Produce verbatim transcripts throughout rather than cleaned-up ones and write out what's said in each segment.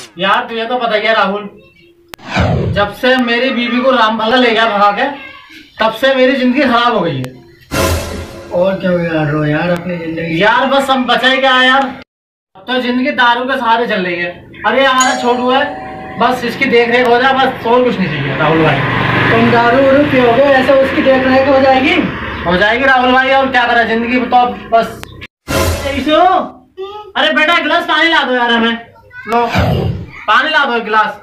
यार तुझे तो पता ही है राहुल, जब से मेरी बीवी को राम भला ले गया भगा के, तब से मेरी जिंदगी खराब हो गई है। और क्या यार रो यार अपनी जिंदगी। यार बस हम बचा ही क्या है यार, अब तो जिंदगी दारू के सहारे चल रही है। अरे हमारा छोटू है, बस इसकी देख रेख हो जाए, बस और कुछ नहीं चाहिए राहुल भाई। तुम दारू उरू पियोगे ऐसे उसकी देख रेख हो जाएगी? हो जाएगी राहुल भाई, और क्या करा जिंदगी तो बस। अरे बेटा गिलास पानी ला दो यार, हमें लो पानी ला दो एक गिलास।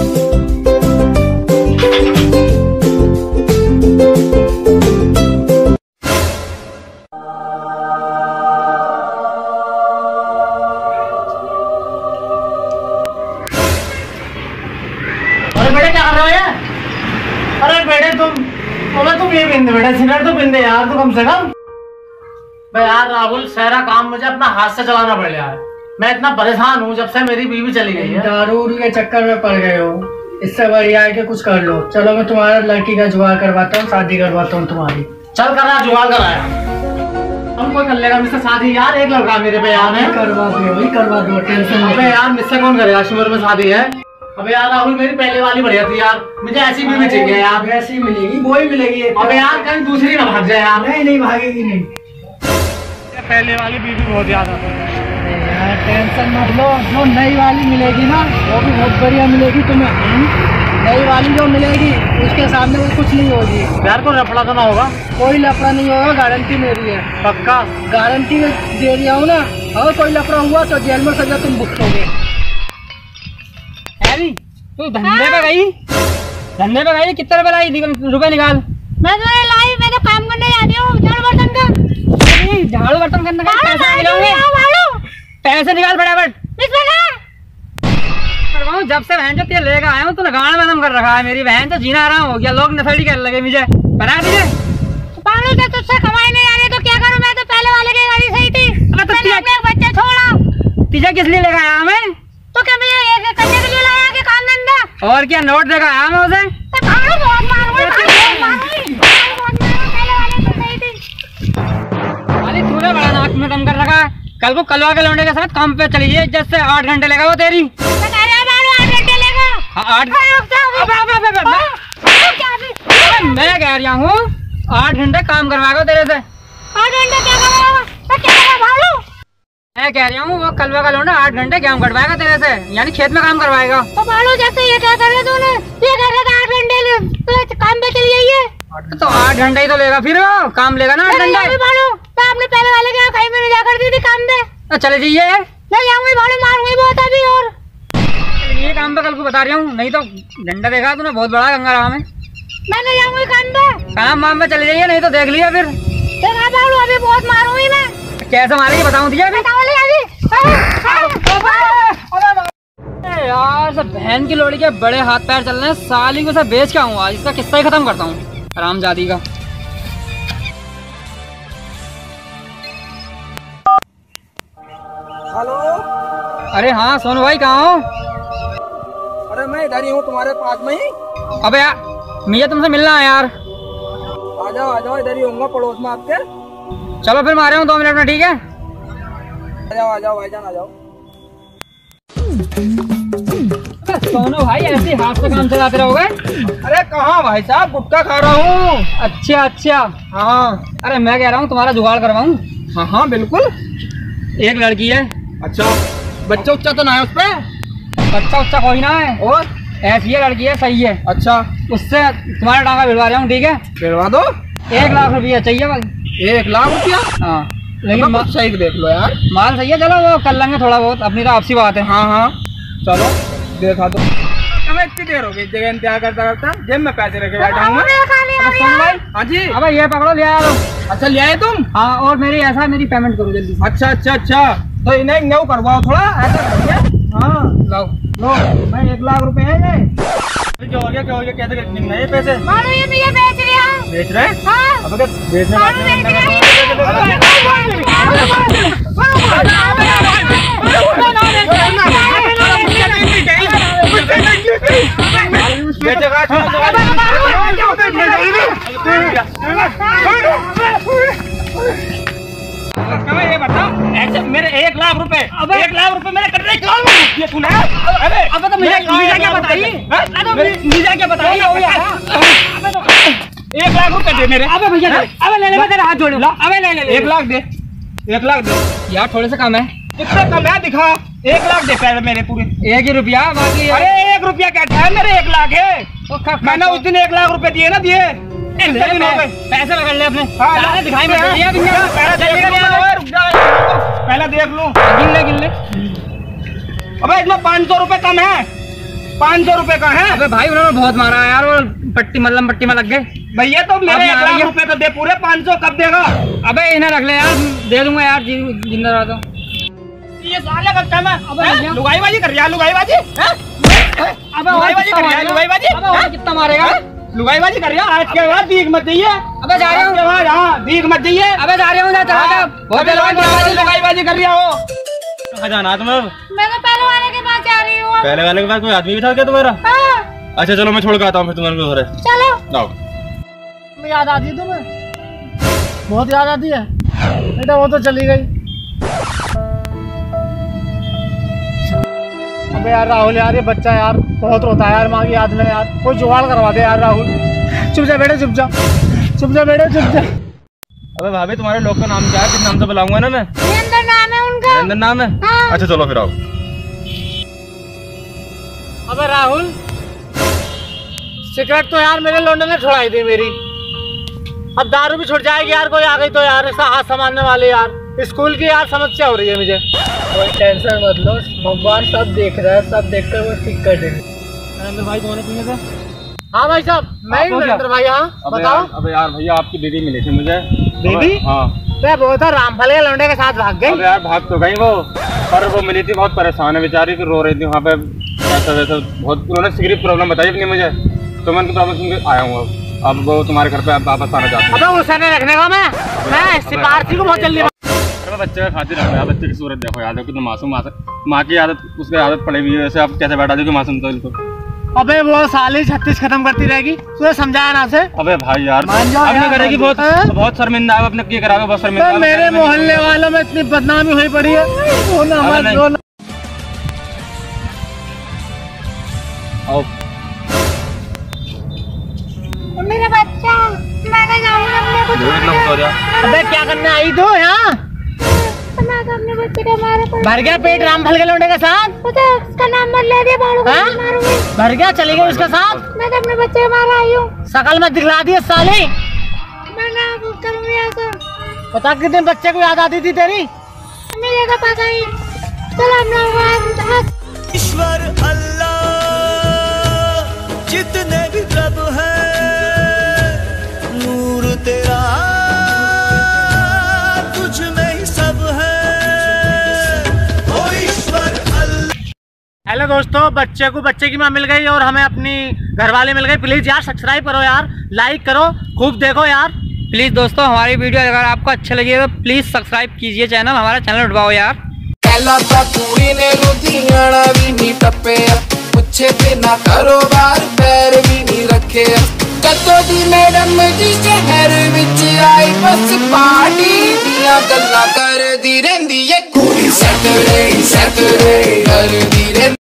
अरे बेटे क्या कर रहे हो ये? अरे बेटे तुम बोले तुम ये पींदे बेटे, सिगरेट तो पींदे यार तू कम से कम। भाई यार राहुल सारा काम मुझे अपना हाथ से चलाना पड़ रहा है, मैं इतना परेशान हूँ जब से मेरी बीवी चली गई है। दारू के चक्कर में पड़ गए हो, इससे बढ़िया है कि कुछ कर लो। चलो मैं तुम्हारा लड़की का जुगाड़ करवाता हूँ, शादी करवाता हूँ तुम्हारी। चल कर रहा जुगाड़ कराया, हम कोई कर लेगा मुझसे शादी यार? एक लड़का मेरे पे यार है, करवा दो भाई करवा दो, टेंशन अबे यार मुझसे कौन करेगा, उम्र में शादी है। अबे यार राहुल मेरी पहले वाली बढ़िया थी यार, मुझे ऐसी बीवी चाहिए यार। ऐसी मिलेगी वो ही मिलेगी। अबे यार कहीं दूसरी ना भाग जाए यार। नहीं नहीं भागेगी नहीं, पहले वाली बीवी बहुत याद आती है यार। टेंशन मत लो, जो नई वाली मिलेगी ना वो भी बहुत बढ़िया मिलेगी तुम्हें। नई वाली जो मिलेगी उसके सामने वो कुछ नहीं होगी यार। कोई लफड़ा तो ना होगा? कोई लफड़ा नहीं होगा, गारंटी मेरी है। पक्का? गारंटी दे रहा हूँ ना। और कोई लफड़ा हुआ तो जेल में सजा तुम भुगतोगे। तू धंधे पे गई, धंधे पे गई, कितने रुपए लाई? रुपए निकाल। मैं तो लाई, मैं तो काम करने जाती हूँ झाड़ू बर्तन का। झाड़ू बर्तन करने का पैसे मिलेंगे, पैसे निकाल फटाफट। जब से बहन जो तेल लेकर आया हूँ तूने गाना बंद कर रखा है। मेरी बहन तो जीना आराम हो गया, लोग नशेड़ी कर लगे मुझे। बना दीजिए पागल, तो तुझसे कमाई नहीं आ रही तो क्या करूँ? मैं तो पहले वाले की गाड़ी सही थी, मैंने अपने एक बच्चा छोड़ा। तुझे किस लिए लेकर आया मैं? तो क्या मुझे ये करने के लिए लाया कि काम धंधा? और क्या नोट देकर आया मैं उसे? अरे तूने बड़ा नाक में दम कर रखा है। कल को कलवा के लौंडे के साथ काम पे चली जाए, जैसे आठ घंटे लेगा वो तेरी। आठ घंटे लेगा? आठ मैं कह रहा हूँ आठ घंटे काम करवाएगा तेरे से। आठ घंटे क्या करवाएगा? मैं कह रहा हूँ वो कलवा का लौंडा आठ घंटे काम करवाएगा तेरे से, यानी खेत में काम करवाएगा। तो भालू जैसे ये क्या कर रहे तूने? ये कह रहा था आठ घंटे काम पे चली जाइए, तो आठ घंटे ही तो लेगा फिर वो काम लेगा ना आठ घंटे। भालू तो आपने पहले वाले के कहीं में जा कर दी थी काम पे। तो चले जाइए। मैं जाऊंगी भालू, मारूंगी बहुत अभी। और ये काम पे कल को बता रही हूँ, नहीं तो डंडा देखा तूने बहुत बड़ा गंगा राम है। मैं नहीं जाऊंगी काम पे। काम वाम पे चले जाइए, नहीं तो देख लिया फिर। देखा भालू अभी बहुत मारूंगी मैं। कैसे मारेगी बताऊं तुझे अभी? यार सब बहन की लोड़ी के बड़े हाथ पैर चल रहे हैं, साली को सब बेच के आऊंगा, इसका किस्सा ही खत्म करता हूँ हरामजादी का। हेलो। अरे हाँ सोनू भाई कहाँ हो? अरे मैं इधर ही हूँ तुम्हारे पास में ही। अबे यार मुझे तुमसे मिलना है यार। आ जाओ आ जाओ, इधर ही होऊंगा पड़ोस में आपके। चलो फिर मारे हूँ दो मिनट में, ठीक है? आ जाओ आ जाओ भाईजान आ जाओ। सोनू भाई ऐसे हाथ से काम चलाते रहोगे? अरे कहाँ भाई साहब, गुटखा खा रहा हूँ। अच्छा अच्छा। हाँ अरे मैं कह रहा हूँ तुम्हारा जुगाड़ करवाऊँ। हाँ हाँ बिल्कुल। एक लड़की है। अच्छा बच्चा उच्चा तो ना है उसपे? बच्चा उच्चा कोई ना है, और ऐसी है लड़की है, सही है। अच्छा उससे तुम्हारा टांगा भिड़वा रहा हूँ, ठीक है? भिड़वा दो। एक लाख रुपया चाहिए भाई। एक लाख रुपया? हाँ लेकिन तो सही देख लो यार। माल सही है, चलो वो कर लेंगे थोड़ा बहुत, अपनी तो आपसी बात है। हाँ हाँ चलो देखा दो। हमें इतनी देर हो गई जगह इंतजार करता करता, जेब में पैसे रखे बैठा हूँ मैं। हाँ जी। अब ये पकड़ो, ले आओ। अच्छा ले आए तुम? हाँ और मेरी ऐसा मेरी पेमेंट करो जल्दी। अच्छा अच्छा अच्छा, तो इन्हें न्यू करवाओ थोड़ा ऐसा करिए। हाँ लो लो, मैं एक लाख रुपए है ये। क्या हो गया क्या हो गया, कैसे नहीं पैसे? मानो ये ये बेच रहे बेच रहे? हाँ। अब बेचने ये बता, मेरे एक लाख रुपए एक लाख रुपए मेरे कटरे क्यों तूने? अरे अब तो मुझे मुझे क्या बताइए? मुझे क्या बताइए? अबे तो एक लाख रुपए दे मेरे। अबे भैया अबे ले ले, मैं तेरा हाथ जोड़ लूं। अबे ले ले, एक लाख दे, एक लाख दे यार, थोड़े से कम है। कितना कम है दिखा। एक लाख दे पैसे मेरे पूरे। एक ही रुपया बाकी। अरे एक रुपया क्या है, मेरे एक लाख है। मैंने उस दिन एक लाख रुपए दिए ना, दिए पैसे पकड़ ले अपने। हाँ, दिखाई में पहले देख लूं। गिन ले गिन ले। अबे इसमें पाँच सौ रुपए कम है, पाँच सौ रुपए का है। अबे भाई उन्होंने बहुत मारा है यार, वो पट्टी मतलब पट्टी में लग गए भैया। तो मेरे एक लाख रुपए तो दे पूरे, पाँच सौ कब देगा? अबे इन्हें रख ले यार, दे दूंगा यार जिंदा रहा तो। ये साले का काम है। अबे लुगाईबाजी कर रहा है, लुगाईबाजी। अबे लुगाईबाजी कर रहा है, लुगाईबाजी। अबे कितना मारेगा? लुगाईबाजी कर रहा है। आज के बाद भीख मत जाइए। अबे जा रहा हूँ। हाँ भीख मत जाइए। अबे जा रहा हूँ, बहुत लुगाईबाजी कर रहा हो। कहाँ जाना तुम्हें? मैं तो पहले वाले के पास जा रही हूँ। पहले वाले के पास कोई आदमी भी था क्या तुम्हारा? हाँ। अच्छा चलो मैं छोड़ के आता हूँ फिर तुम्हारे घर। चलो। आओ। याद आती है तुम्हें? बहुत याद आती है बेटा, वो तो चली गई। अबे यार राहुल यार, ये बच्चा यार बहुत रोता है यार माँ की याद में यार। कोई जुगाड़ करवा दे यार राहुल। चुप जा बेटे, चुप जा, चुप जा बेटे, चुप जा। अबे भाभी तुम्हारे लोग का नाम क्या है? किस नाम से बुलाऊंगा ना मैं? वीरेंद्र नाम है उनका। वीरेंद्र नाम है? हाँ। अच्छा चलो फिर आओ। अबे राहुल, सिगरेट तो यार मेरे लौंडे ने छुड़ाई थी मेरी। अब दारू भी छुट जाएगी यार, कोई आ गई तो यार। ऐसा हाथ संभालने वाले यार, स्कूल की यार समस्या हो रही है मुझे। कोई टेंशन मत लो, भगवान सब देख रहा है, सब देख कर वो ठीक कर देंगे। नरेंद्र भाई कौन है तुम्हें से? हाँ भाई साहब, मैं ही नरेंद्र भाई। हाँ बताओ। अबे यार भैया आपकी दीदी मिली थी मुझे। दीदी? हाँ। वो तो रामफल के लौंडे के साथ भाग गई। अबे यार भाग तो गई वो, पर वो मिली थी, बहुत परेशान है बेचारी, फिर रो रही थी वहाँ पे। ऐसा वैसा बहुत, उन्होंने सिगरेट प्रॉब्लम बताई अपनी मुझे, तो मैं उनकी प्रॉब्लम सुन के आया हूँ। अब वो तुम्हारे घर पे वापस आना चाहते हैं। अबे उसे नहीं रखने का मैं मैं सिपारसी को बहुत जल्दी। अरे बच्चे का खातिर रखो यार, बच्चे की सूरत देखो यार, कितना मासूम। माँ की आदत, उसकी आदत पड़ी हुई है, वैसे आप कैसे बैठा दोगे मासूम तो इनको? अबे वो साली छत्तीस खत्म करती रहेगी, तुझे समझाया ना से? अबे भाई यार अपने करेगी, बहुत बहुत शर्मिंदा है अपने, क्या करावे, बहुत शर्मिंदा। मेरे मोहल्ले वालों में इतनी बदनामी हुई पड़ी है। मेरा बच्चा, मैं नहीं जाऊंगा अपने कुछ। अबे क्या करने आई तू यहाँ? मैं तो अपने बच्चे को मारे पर भर गया पेट रामफल के लौंडे के साथ। तो उसका नाम मत ले दिया, बाड़ू को मारूंगी। भर गया, चली गई उसके साथ। मैं तो अपने बच्चे को मार आई हूँ। शकल में दिखला दी साली। मैं ना करूँगी ऐसा। पता कितने बच्चे को याद आती थी तेरी? मुझे तो पता ही। चलो हम ईश्वर अल्लाह जितने भी प्रभु है, नूर तेरा तुझ में ही सब है, ओ ईश्वर अल्लाह। हेलो दोस्तों, बच्चे को बच्चे की माँ मिल गई और हमें अपनी घरवाली मिल गई। प्लीज यार सब्सक्राइब करो यार, लाइक करो, खूब देखो यार प्लीज। दोस्तों हमारी वीडियो अगर आपको अच्छे लगे तो प्लीज सब्सक्राइब कीजिए चैनल, हमारा चैनल उठवाओ यार। पहला तो कुड़ी ने लुधियाना भी नहीं टपे, पुछे ते ना कारोबार पैर भी नहीं रखे। कदों दी मैडम जी शहर विच आई, बस पार्टी दियां गल्लां करदी रहिंदी है। कुड़ी सैटरडे सैटरडे करदी